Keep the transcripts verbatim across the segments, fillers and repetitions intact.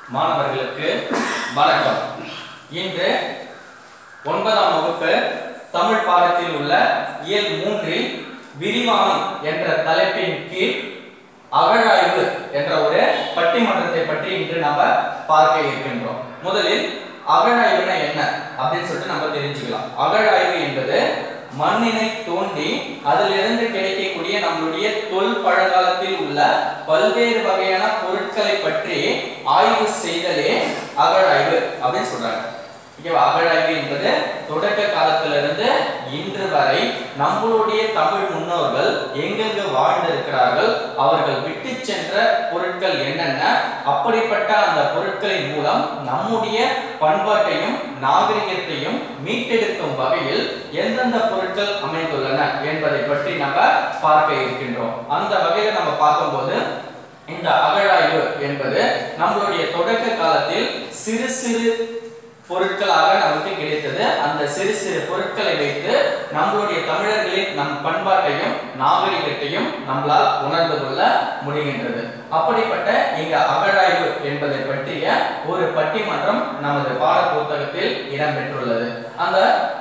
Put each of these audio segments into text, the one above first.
மாணவர்களுக்கு வணக்கம். இன்று ஒன்பதாம் வகுப்பு தமிழ் பாடத்தில் உள்ள இயல் மூன்றில் விரிவானம் என்ற தலைப்பின் கீழ் அகழாய்வு என்ற ஒரு பட்டிமன்றத்தை பற்றி இன்று நம்ம பார்க்க இருக்கின்றோம். முதலில் அகழாய்வுனா என்ன அப்படின்னு சொல்லிட்டு நம்ம தெரிஞ்சுக்கலாம். அகழாய்வு என்பது மண்ணினை தோண்டி அதிலிருந்து கிடைக்கக்கூடிய நம்மளுடைய தொல் பழங்காலத்தில் உள்ள பல்வேறு வகையான பொருட்களை பற்றி ஆய்வு செய்தலே அகழாய்வு அப்படின்னு சொல்றாங்க. அகழாய்வு என்பது தொடக்க காலத்திலிருந்து இன்று வரை நம்மளுடைய தமிழ் முன்னோர்கள் எங்கெங்கு வாழ்ந்திருக்கிறார்கள், அவர்கள் விட்டு சென்ற பொருட்கள் என்னென்ன, அப்படிப்பட்ட அந்த பொருட்களின் மூலம் நம்முடைய பண்பாட்டையும் நாகரிகத்தையும் மீட்டெடுக்கும் வகையில் எந்தெந்த பொருட்கள் அமைந்துள்ளன என்பதை பற்றி நம்ம பார்க்க இருக்கின்றோம். அந்த வகையில் நம்ம பார்க்கும்போது இந்த அகழாய்வு என்பது நம்மளுடைய தொடக்க காலத்தில் சிறு சிறு பொருட்களாக நமக்கு கிடைத்தது. அந்த சிறு சிறு பொருட்களை வைத்து நம்மளுடைய தமிழர்களின் நம் பண்பாட்டையும் நாகரிகத்தையும் நம்மளால் உணர்ந்து கொள்ள முடிகின்றது. அப்படிப்பட்ட இங்க அகழாய்வு என்பதை பற்றிய ஒரு பட்டிமன்றம் நமது பாட புத்தகத்தில் இடம்பெற்றுள்ளது. அந்த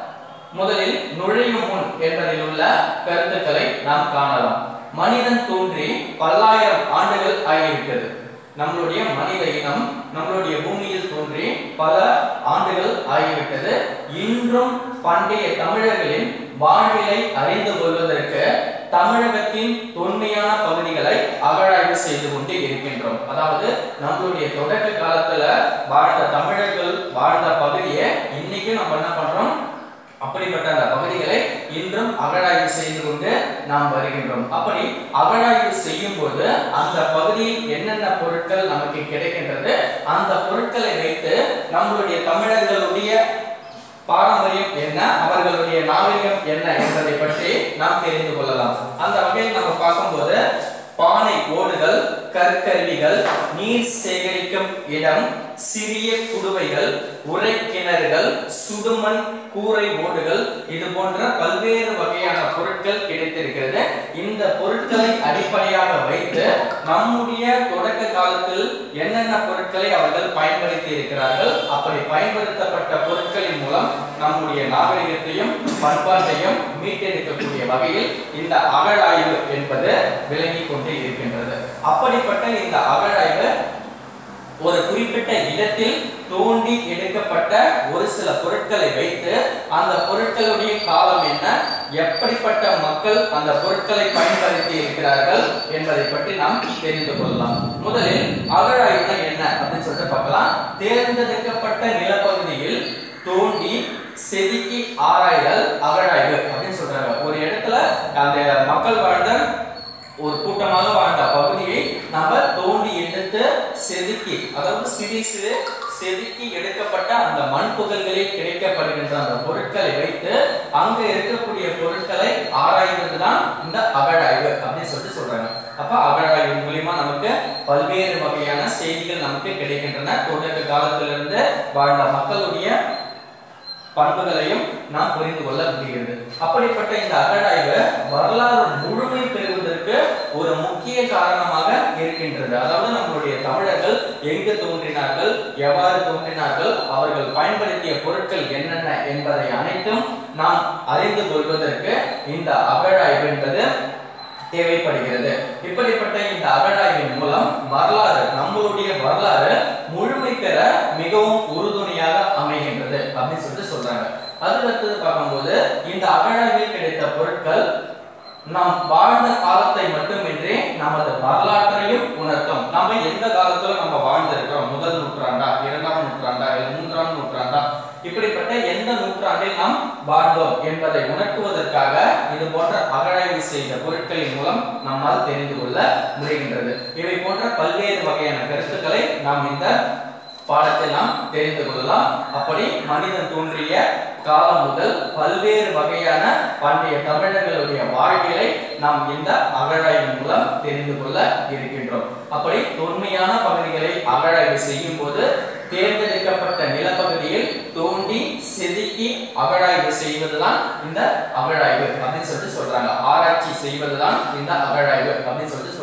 முதலில் நுழையும் முன் என்பதில் உள்ள கருத்துக்களை நாம் காணலாம். மனிதன் தோன்றி பல்லாயிரம் ஆண்டுகள் ஆகிவிட்டது. நம்மளுடைய மனித இனம் நம்மளுடைய பூமியில் தோன்றி பல ஆண்டுகள் ஆகிவிட்டது. இன்றும் பண்டைய தமிழர்களின் வாழ்விலை அறிந்து கொள்வதற்கு தமிழகத்தின் தொன்மையான பகுதிகளை அகழாய்வு செய்து கொண்டு இருக்கின்றோம். அதாவது நம்மளுடைய தொடக்க காலத்துல வாழ்ந்த தமிழர்கள் வாழ்ந்த பகுதியை இன்னைக்கு நம்ம என்ன பண்றோம், அப்படிப்பட்ட அந்த பகுதிகளை இன்றும் அகழாய்வு செய்து கொண்டு நாம் வருகின்றோம். அப்படி அகழாய்வு செய்யும் போது அந்த பகுதியில் என்னென்ன பொருட்கள் நமக்கு கிடைக்கின்றது, அந்த பொருட்களை வைத்து நம்மளுடைய தமிழர்களுடைய பாரம்பரியம் என்ன, அவர்களுடைய நாகரிகம் என்ன என்பதை பற்றி நாம் தெரிந்து கொள்ளலாம். அந்த வகையில் நம்ம பார்க்கும்போது பானை ஓடுகள், கற்கருவிகள், நீர் சேகரிக்கும் இடம், சிறிய குடுவைகள், உரை கிணறுகள், சுடுமண் கூரை ஓடுகள், இது போன்ற பல்வேறு வகையான பொருட்கள் கிடைத்திருக்கிறது. இந்த பொருட்களை அடிப்படையாக வைத்து நம்முடைய தொடக்க காலத்தில் என்னென்ன பொருட்களை அவர்கள் பயன்படுத்தி இருக்கிறார்கள், அப்படி பயன்படுத்தப்பட்ட பொருட்களின் மூலம் நம்முடைய நாகரிகத்தையும் பண்பாட்டையும் மீட்டெடுக்கக்கூடிய வகையில் இந்த அகழாய்வு என்பது விளங்கி கொண்டு இருக்கின்றது. அப்படிப்பட்ட இந்த அகழாய்வு ஒரு குறிப்பிட்ட இடத்தில் தோண்டி எடுக்கப்பட்ட ஒரு சில பொருட்களை வைத்து அந்த பொருட்களுடைய காலம் என்ன, எப்படிப்பட்ட மக்கள் அந்த பொருட்களை பயன்படுத்தி இருக்கிறார்கள் என்பதை பற்றி நாம் தெரிந்து கொள்ளலாம். முதலில் அகழாய்வு என்ன அப்படின்னு சொல்லிட்டு பார்க்கலாம். தேர்ந்தெடுக்கப்பட்ட நிலப்பகுதியில் தோண்டி செதுக்கி ஆராய்தல் அகழாய்வு அப்படின்னு சொல்றாங்க. ஒரு இடத்துல அந்த மக்கள் வாழ்ந்த ஒரு கூட்டமாக வாழ்ந்த பகுதியை நம்ம தோண்டி எடுத்து செதுக்கி, அதாவது சிறு சிறு செதுக்கி எடுக்கப்பட்ட அந்த மண் புகழ்களில் கிடைக்கப்படுகின்ற அந்த பொருட்களை வைத்து அங்க இருக்கக்கூடிய பொருட்களை ஆராய்வதுதான் இந்த அகழாய்வு அப்படின்னு சொல்லிட்டு சொல்றாங்க. அப்ப அகழாய்வு மூலியமா நமக்கு பல்வேறு வகையான செய்திகள் நமக்கு கிடைக்கின்றன. தொடக்க காலத்திலிருந்து வாழ்ந்த மக்களுடைய பண்புகளையும் நாம் புரிந்து கொள்ள முடிகிறது. அப்படிப்பட்ட இந்த அகழாய்வு வரலாறு முழுமை பெறுவதற்கு ஒரு முக்கிய காரணமாக இருக்கின்றது. அதாவது நம்மளுடைய தமிழர்கள் எங்கு தோன்றினார்கள், எவ்வாறு தோன்றினார்கள், அவர்கள் பயன்படுத்திய பொருட்கள் என்னென்ன என்பதை அனைத்தும் நாம் அறிந்து கொள்வதற்கு இந்த அகழாய்வு என்பது தேவைப்படுகிறது. இப்படிப்பட்ட இந்த அகழாய்வின் மூலம் வரலாறு, நம்மளுடைய வரலாறு முழுமை பெற மிகவும் உறுதுணையாக அமைகின்றது அப்படின்னு சொல்லிட்டு சொல்றாங்க. அதுக்கடுத்தது பார்க்கும்போது இந்த அகழாய்வில் கிடைத்த பொருட்கள் நாம் வாழ்ந்த காலத்தை மட்டுமின்றி நமது வரலாற்றையும் உணர்த்தும். நம்ம எந்த காலத்துல நம்ம வாழ்ந்திருக்கிறோம், முதல் நூற்றாண்டா, இரண்டாம் நூற்றாண்டா, இல்லை மூன்றாம் நூற்றாண்டா, இப்படிப்பட்ட எந்த நூற்றாண்டில் நாம் வாழ்ந்தோம் என்பதை உணர்த்துவதற்காக இது போன்ற அகழாய்வு செய்த பொருட்களின் மூலம் நம்மால் தெரிந்து கொள்ள முடிகின்றது. இவை போன்ற பல்வேறு வகையான கருத்துக்களை நாம் இந்த பாடத்தில் நாம் தெரிந்து கொள்ளலாம். அப்படி மனிதன் தோன்றிய காலம் முதல் பல்வேறு வகையான பண்டைய தமிழர்களுடைய வாழ்வியலை நாம் இந்த அகழாய்வின் மூலம் தெரிந்து கொள்ள இருக்கின்றோம். அப்படி தொன்மையான பகுதிகளை அகழாய்வு செய்யும் போது தேர்ந்தெடுக்கப்பட்ட நிலப்பகுதியில் தோண்டி செதுக்கி அகழாய்வு செய்வதுதான் இந்த அகழாய்வு அப்படின்னு சொல்லிட்டு சொல்றாங்க. ஆராய்ச்சி செய்வதுதான் இந்த அகழாய்வு அப்படின்னு சொல்லிட்டு சொல்றாங்க.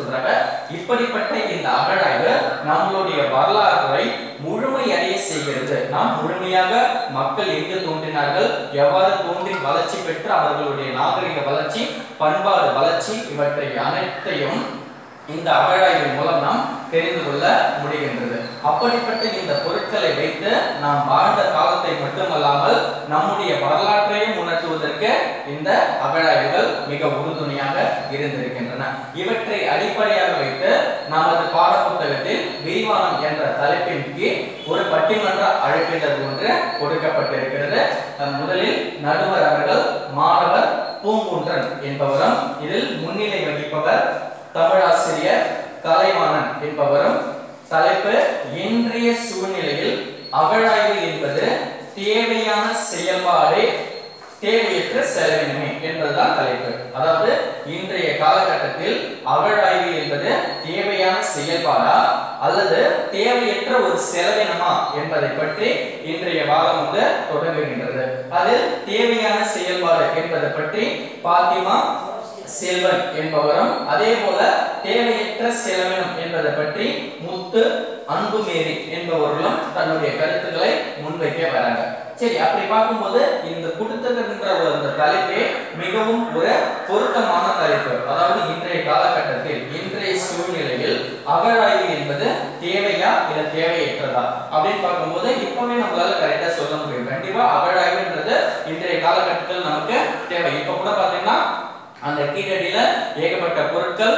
சொல்றாங்க. இப்படிப்பட்ட இந்த அகழாய்வு நம்மளுடைய வரலாற்றை முழுமையடைய செய்கிறது. நாம் முழுமையாக மக்கள் எங்கு தோன்றினார்கள், எவ்வாறு தோன்றி வளர்ச்சி பெற்று அவர்களுடைய நாகரிக வளர்ச்சி, பண்பாடு வளர்ச்சி, இவற்றை அனைத்தையும் இந்த அகழாய்வின் மூலம் நாம் தெரிந்து கொள்ள முடிகின்றது. அப்படிப்பட்ட இந்த பொருட்களை வைத்து நாம் வாழ்ந்த காலத்தை மட்டுமல்லாமல் நம்முடைய வரலாற்றையும் உணர்த்துவதற்கு இந்த அகழாய்வுகள் மிக உறுதுணையாக இருந்திருக்கின்றன. இவற்றை அடிப்படையாக வைத்து நமது பாடப்புத்தகத்தில் விரிவானம் என்ற தலைப்பின் கீழ் ஒரு பட்டிமன்ற அழைப்பிதழ் ஒன்று கொடுக்கப்பட்டிருக்கிறது. முதலில் நடுவர் அவர்கள் மாணவர் பூங்குன்றன் என்பவரும், இதில் முன்னிலை வகிப்பவர் தமிழாசிரியர் கலைவாணன் என்பவரும், தலைப்பு இன்றைய சூழ்நிலையில் அகழாய்வு என்பது தேவையான செயல்பாடு, தேவையற்ற செலவினமே என்பதுதான் தலைப்பு. அதாவது இன்றைய காலகட்டத்தில் அகழாய்வு என்பது தேவையான செயல்பாடா அல்லது தேவையற்ற ஒரு செலவினமா என்பதை பற்றி இன்றைய வாரம் வந்து தொடங்குகின்றது. அதில் தேவையான செயல்பாடு என்பதை பற்றி பாத்திமா செல்வன் என்பவரும், அதே போல தேவையற்ற செலவினம் என்பதை பற்றி முத்து அன்புமேரி என்பவர்களும் தன்னுடைய கருத்துக்களை முன்வைக்க வராங்க. சரி, அப்படி பார்க்கும்போது இந்த கொடுத்ததுன்ற ஒரு தலைப்பே மிகவும் ஒரு பொருத்தமான தலைப்பு. அதாவது இன்றைய காலகட்டத்தில் இன்றைய சூழ்நிலையில் அகழாய்வு என்பது தேவையா இல்ல தேவையற்றதா அப்படின்னு பார்க்கும்போது இப்பவே நம்மளால கரெக்டா சொல்ல முடியும். கண்டிப்பா அகழாய்வுன்றது இன்றைய காலகட்டத்தில் நமக்கு தேவை. இப்ப கூட பாத்தீங்கன்னா அந்த கீழடியில ஏகப்பட்ட பொருட்கள்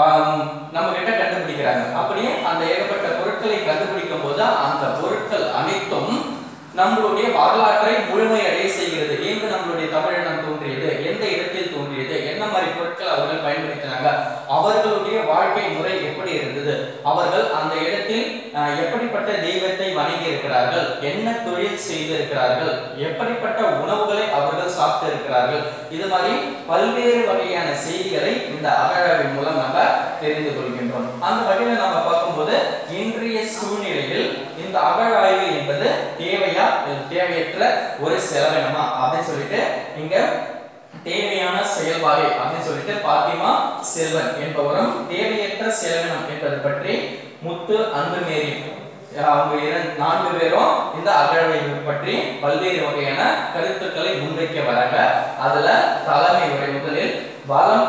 நம்ம கிட்ட கண்டுபிடிக்கிறாங்க. அப்படியே அந்த ஏகப்பட்ட பொருட்களை கண்டுபிடிக்கும் போது அந்த பொருட்கள் அனைத்தும் நம்மளுடைய வரலாற்றை முழுமையடைய செய்கிறது. எங்கு நம்மளுடைய தமிழினம் தோன்றியது, எந்த இடத்தில் தோன்றியது, என்ன மாதிரி பொருட்கள் அவர்கள் பயன்படுத்தினாங்க, அவர்களுடைய வாழ்க்கை முறை எப்படி இருந்தது, அவர்கள் அந்த இடத்தில் எப்படிப்பட்ட தெய்வத்தை வணங்கி இருக்கிறார்கள், என்ன தொழில் செய்திருக்கிறார்கள், எப்படிப்பட்ட உணவுகளை அவர்கள் சாப்பிட்டு இருக்கிறார்கள், இது மாதிரி பல்வேறு வகையான செய்திகளை இந்த அகழாய்வின் மூலம் நம்ம தெரிந்து கொள்கின்றோம். அந்த வகையில் நம்ம பார்க்கும்போது இன்றைய சூழ்நிலையில் இந்த அகழாய்வு என்பது தேவையா தேவையற்ற ஒரு செலவினமா அப்படின்னு சொல்லிட்டு இங்க தேவையான செயல்பாடு அப்படின்னு சொல்லிட்டு பாத்திமா செல்வன் என்பவரும், தேவையற்ற செலவினம் என்பதை பற்றி முத்து அன்புமேரி அவங்க இரண்டு நான்கு பேரும் இந்த அகழாய்வு பற்றி பல்வேறு வகையான கருத்துக்களை முன்வைக்க வராங்க. அதுல தலைமை உரை முதலில் வளம்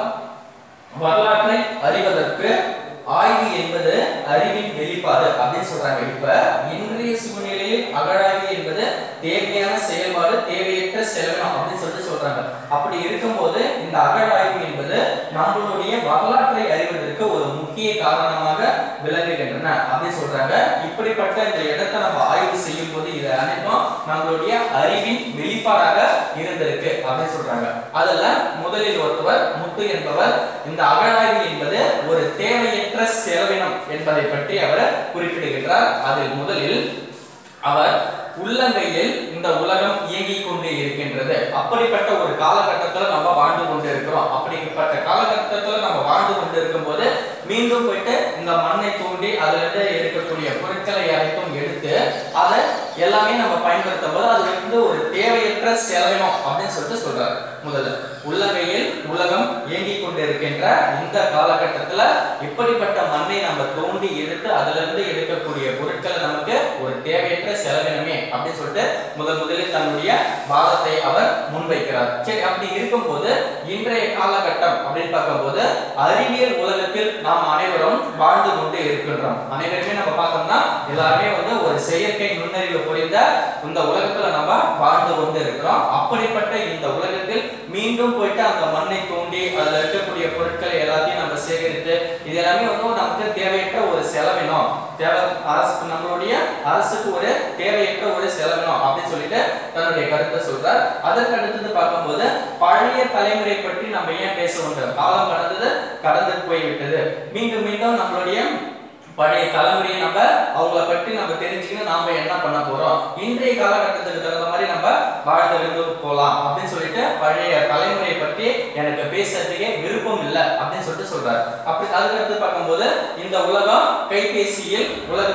வரலாற்றை அறிவதற்கு ஆய்வு என்பது அறிவின் வெளிப்பாடு அப்படின்னு சொல்றாங்க. இப்ப இன்றைய சூழ்நிலையில் அகழாய்வு என்பது தேவையான செயல்பாடு, தேவையற்ற செலவினம் அப்படின்னு சொல்லிட்டு சொல்றாங்க. அப்படி இருக்கும்போது இந்த அகழாய்வு என்பது நம்மளுடைய வரலாற்றை அறிவதற்கு ஒரு முக்கிய காரணமாக விளங்குகின்றன அப்படின்னு சொல்றாங்க. இப்படிப்பட்ட இந்த இடத்தை நம்ம ஆய்வு செய்யும் போது இது அனைத்தும் நம்மளுடைய அறிவின் வெளிப்பாடாக இருந்திருக்கு அப்படின்னு சொல்றாங்க. அதுல முதலில் ஒருவர் முத்து என்பவர் இந்த அகழாய்வு என்பது ஒரு தேவையற்ற செலவினம் என்பதை பற்றி அவர் குறிப்பிடுகின்றார். அதில் முதலில் அவர் உள்ளங்கையில் இந்த உலகம் இயங்கிக் கொண்டே இருக்கின்றது. அப்படிப்பட்ட ஒரு காலகட்டத்தில் நம்ம வாழ்ந்து கொண்டு இருக்கிறோம். அப்படிப்பட்ட காலகட்டத்தில் நம்ம வாழ்ந்து கொண்டு இருக்கும் போது மீண்டும் போயிட்டு இந்த மண்ணை தோண்டி அதுல இருந்து இருக்கக்கூடிய பொருட்களை அனைத்தும் எடுத்து அதை எல்லாமே நம்ம பயன்படுத்தும் போது அது வந்து ஒரு தேவையற்ற செலவினம் அப்படின்னு சொல்லிட்டு சொல்றாரு. முதல்ல உள்ளங்கையில் உலகம் இயங்கிக் கொண்டு இருக்கின்ற இந்த காலகட்டத்துல இப்படிப்பட்ட மண்ணை நம்ம தோண்டி எடுத்து அதுல இருந்து எடுக்கக்கூடிய பொருட்களை நமக்கு ஒரு தேவையற்ற செலவினமே அப்படின்னு சொல்லிட்டு முதல் முதலில் தன்னுடைய வாதத்தை அவர் முன்வைக்கிறார். சரி, அப்படி இருக்கும் போது இன்றைய காலகட்டம் அப்படின்னு பார்க்கும்போது அறிவியல் உலகத்தில் நாம் அனைவரும் வாழ்ந்து கொண்டு இருக்கின்றோம். அனைவருமே நம்ம பார்த்தோம்னா எல்லாருமே வந்து ஒரு செயற்கை நுண்ணறிவு புரிந்த இந்த உலகத்துல நம்ம வாழ்ந்து கொண்டு இருக்கிறோம். அப்படிப்பட்ட இந்த உலகத்தில் மீண்டும் போயிட்டு அந்த மண்ணை தோண்டி அதுல இருக்கக்கூடிய பொருட்களை எல்லாத்தையும் நம்ம சேகரித்து இது எல்லாமே வந்து நமக்கு தேவையற்ற ஒரு செலவினம், தேவை அரசு நம்மளுடைய அரசுக்கு ஒரு தேவையற்ற ஒரு செலவினம் அப்படின்னு சொல்லிட்டு தன்னுடைய கருத்தை சொல்றார். அதற்கு அடுத்தது பார்க்கும்போது பழைய தலைமுறை பற்றி நம்ம ஏன் பேச வேண்டும், காலம் கடந்தது கடந்து போய்விட்டது, மீண்டும் மீண்டும் நம்மளுடைய பழைய தலைமுறையை நம்ம அவங்கள பற்றி நம்ம தெரிஞ்சுக்கணும், நாம என்ன பண்ண போறோம், இன்றைய காலகட்டத்துக்கு தகுந்த மாதிரி நம்ம வாழ்ந்து போலாம் அப்படின்னு சொல்லிட்டு பழைய தலைமுறையை பற்றி எனக்கு பேசுறதுக்கே விருப்பம் இல்லை அப்படின்னு சொல்லிட்டு சொல்றாரு. அப்படி அதுக்கடுத்து பார்க்கும்போது இந்த உலகம் கைபேசியில் உலகத்தை நாம்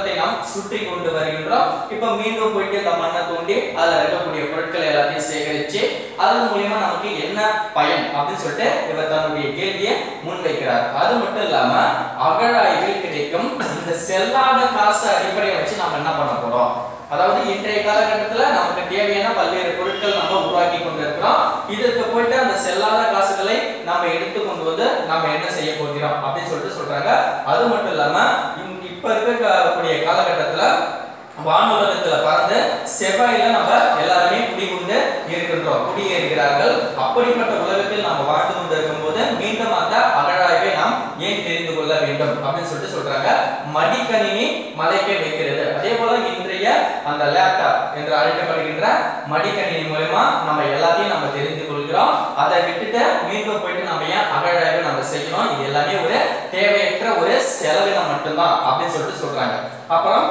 சுற்றி கொண்டு வருகின்றோம். இப்ப மீண்டும் போயிட்டு இந்த மண்ணை தோண்டி அதுல இருக்கக்கூடிய பொருட்களை எல்லாத்தையும் சேகரிச்சு அதன் மூலமா நமக்கு என்ன பயன் அப்படின்னு சொல்லிட்டு இவர் தன்னுடைய கேள்வியை முன்வைக்கிறார். அது மட்டும் இல்லாம அகழாய்வில் கிடைக்கும் இந்த செல்லாத காசு அடிப்படையை வச்சு நாம என்ன பண்ண போறோம், அதாவது இன்றைய காலகட்டத்துல நமக்கு தேவையான பல்வேறு பொருட்கள் நம்ம உருவாக்கி கொண்டிருக்கிறோம். இதற்கு போயிட்டு அந்த செல்லாத காசுகளை நாம எடுத்து கொண்டு வந்து நாம என்ன செய்ய போகிறோம் அப்படின்னு சொல்லிட்டு சொல்றாங்க. அது மட்டும் இல்லாம இப்ப இருக்கக்கூடிய காலகட்டத்துல வானுலகத்துல பறந்து செவ்வாயில நம்ம எல்லாருமே குடிகொண்டு இருக்கின்றோம், குடியேறுகிறார்கள். அப்படிப்பட்ட உலகத்தில் நாம் வாழ்ந்து கொண்டு இருக்கும் போது மீண்டும் அந்த அகழாய்வை நாம் ஏன் தெரிந்து கொள்ள வேண்டும் அப்படின்னு சொல்லிட்டு சொல்றாங்க. மடிக்கணினி மலைக்க வைக்கிறது. அதே போல இன்றைய அந்த லேப்டாப் என்று அழைக்கப்படுகின்ற மடிக்கணினி மூலமா நம்ம எல்லாத்தையும் நம்ம தெரிந்து கொள்கிறோம். அதை விட்டுட்டு மீண்டும் போயிட்டு நம்ம ஏன் அகழாய்வு நம்ம செய்யணும், இது எல்லாமே ஒரு தேவையற்ற ஒரு செலவினம் மட்டும்தான் அப்படின்னு சொல்லிட்டு சொல்றாங்க. அப்புறம்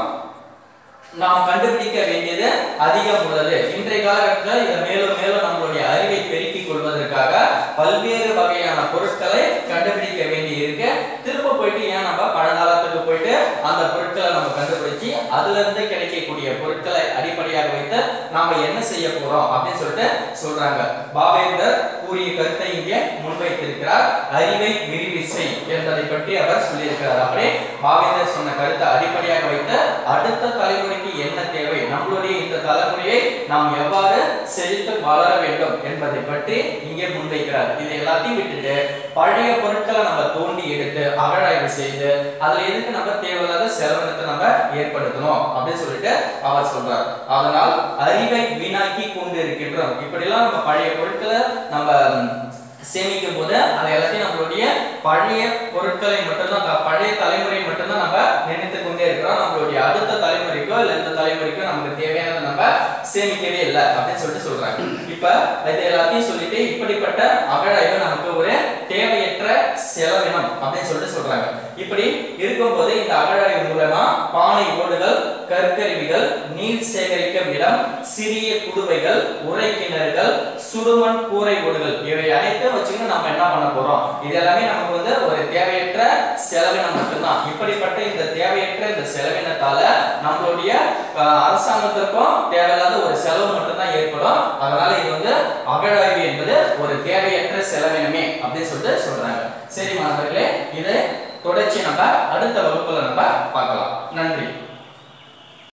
நாம் கண்டுபிடிக்க வேண்டியது அதிகம் உள்ளது. இன்றைய காலகட்டத்தில் இதை மேலும் மேலும் நம்மளுடைய அறிவை பெருக்கிக் கொள்வதற்காக பல்வேறு வகையான பொருட்களை கண்டுபிடிக்க வேண்டி இருக்கு. திரும்ப போயிட்டு ஏன் நம்ம பழங்காலத்துக்கு போயிட்டு அந்த பொருட்களை நம்ம கண்டுபிடிச்சு அதுல இருந்து கிடைக்கக்கூடிய பொருட்களை அடிப்படையாக வைத்து நாம என்ன செய்ய போறோம் அப்படின்னு சொல்லிட்டு சொல்றாங்க. பாவேந்தர் கூறிய கருத்தை இங்கே முன்வைத்திருக்கிறார். அறிவை விரிவிசை என்பதை பற்றி அவர் சொல்லியிருக்கிறார். அப்படியே பாவேந்தர் சொன்ன கருத்தை அடிப்படையாக வைத்து அடுத்த தலைமுறை என்ன தேவை, நம்மளுடைய இந்த தலைமுறையை நாம் எவ்வாறு செழித்து வளர வேண்டும் என்பதை பற்றி இங்கே முன்வைக்கிறார். இது எல்லாத்தையும் விட்டுட்டு பழைய பொருட்களை நம்ம தோண்டி எடுத்து அகழாய்வு செய்து அதுல எதுக்கு நம்ம தேவையில்லாத செலவினத்தை நம்ம ஏற்படுத்தணும் அப்படின்னு சொல்லிட்டு அவர் சொல்றார். அதனால் அறிவை வீணாக்கி கொண்டு இருக்கின்றோம். இப்படி எல்லாம் நம்ம பழைய பொருட்களை நம்ம சேமிக்கும் போது அது எல்லாத்தையும் நம்மளுடைய பழைய பொருட்களை மட்டும்தான், பழைய தலைமுறை மட்டும்தான் நம்ம நினைத்து கொண்டே இருக்கிறோம். நம்மளுடைய அடுத்த தலைமுறைக்கோ இல்ல இந்த தலைமுறைக்கோ நமக்கு தேவையானதை நம்ம சேமிக்கவே இல்லை அப்படின்னு சொல்லிட்டு சொல்றாங்க. இப்ப இது எல்லாத்தையும் சொல்லிட்டு இப்படிப்பட்ட அகழாய்வு நமக்கு ஒரு தேவையற்ற செலவினம் அப்படின்னு சொல்லிட்டு சொல்றாங்க. இப்படி இருக்கும்போது இந்த அகழாய்வு மூலமா பானை ஓடுகள், கற்கருவிகள், நீர் சேகரிக்கும் இடம், சிறிய குடுவைகள், உரை கிணறுகள், சுடுமண் கூரை ஓடுகள் இவை அனைத்தும் வச்சுக்கிட்டு நம்ம என்ன பண்ண போறோம், இது எல்லாமே நமக்கு வந்து ஒரு தேவையற்ற செலவினம் மட்டும்தான். இப்படிப்பட்ட இந்த தேவையற்ற இந்த செலவினத்தால நம்மளுடைய அரசாங்கத்திற்கும் தேவையில்லாத ஒரு செலவு மட்டும்தான் ஏற்படும். அதனால இது வந்து அகழாய்வு என்பது ஒரு தேவையற்ற செலவினமே அப்படின்னு சொல்லிட்டு சொல்றாங்க. சரி மாணவர்களே, இதை தொடர்ச்சி நம்ம அடுத்த வகுப்புல நம்ம பார்க்கலாம். நன்றி.